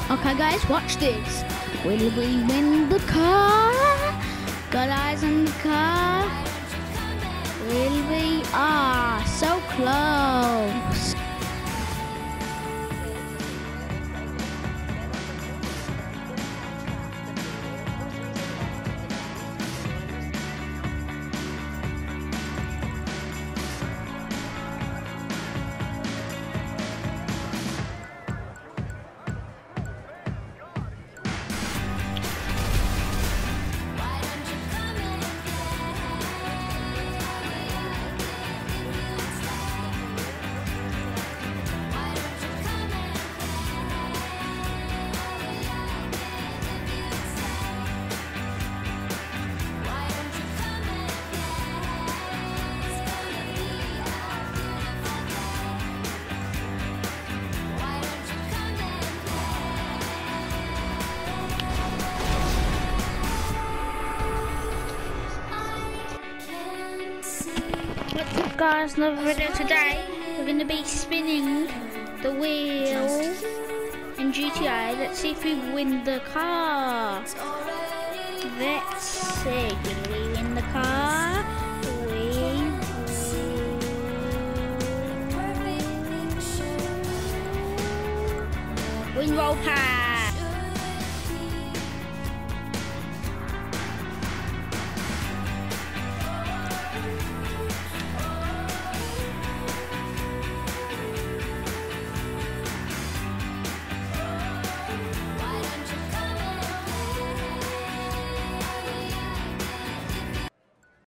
Okay guys, watch this. Will we win the car? Got eyes on the car. Will we? Ah, so close. What's up guys, another video today. We're going to be spinning the wheel in GTA. Let's see if we win the car. Let's see, did we win the car? Win roll pass.